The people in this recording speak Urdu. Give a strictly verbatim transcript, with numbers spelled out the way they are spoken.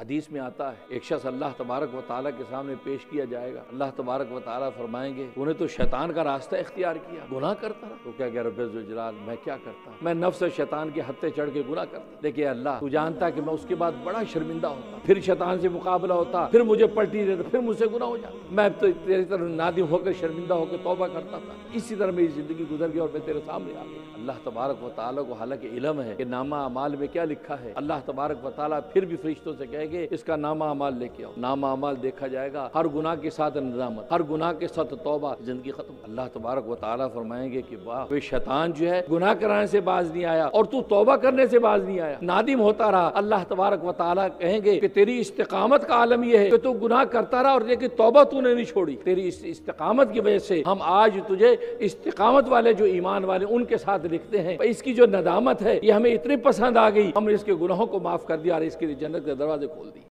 حدیث میں آتا ہے ایک شخص اللہ تبارک و تعالیٰ کے سامنے پیش کیا جائے گا، اللہ تبارک و تعالیٰ فرمائیں گے تو نے تو شیطان کا راستہ اختیار کیا، گناہ کرتا رہا۔ تو کیا کہ رب ذوالجلال میں کیا کرتا، میں نفس شیطان کے ہتھے چڑھ کے گناہ کرتا، لیکن اللہ تو جانتا کہ میں اس کے بعد بڑا شرمندہ ہوتا، پھر شیطان سے مقابلہ ہوتا، پھر مجھے پلٹی دیتا، پھر مجھ سے گناہ ہو جاتا، میں تو تیری طرح نادم ہو کر شرمندہ ہو کے توبہ کرتا تھا، اسی طرح میری زندگی گزر گئی اور میں تیرے سامنے آ گیا۔ اللہ تبارک و تعالیٰ کو حالانکہ علم ہے کہ نامہ اعمال میں کیا لکھا ہے، اللہ تبارک و تعالیٰ پھر بھی فرشتوں سے کہے گے اس کا نامہ اعمال لے کے آؤ، نامہ اعمال دیکھا جائے گا، ہر گناہ کے ساتھ ندامت، ہر گناہ کے ساتھ توبہ، زندگی ختم۔ اللہ تبارک و تعالیٰ فرمائیں گے کہ واہ وہ شیطان جو ہے گناہ کرانے سے باز نہیں آیا اور تو توبہ کرنے سے باز نہیں آیا، نادم ہوتا رہا۔ اللہ تبارک و تعالیٰ کہیں گے کہ تیری استقامت کا عالم یہ ہے کہ تو گناہ کرتا رہا اور لیکن توبہ تو نے نہیں چھوڑی، تیری اس استقامت کی وجہ سے ہم آج تجھے استقامت والے جو ایمان والے ان کے ساتھ لکھتے ہیں۔ اس کی جو ندامت ہے یہ ہمیں اتنی پسند آ گئی، ہم نے اس کے گناہوں کو معاف کر دیا اور اس کے لیے جنت کے دروازے کھول دی۔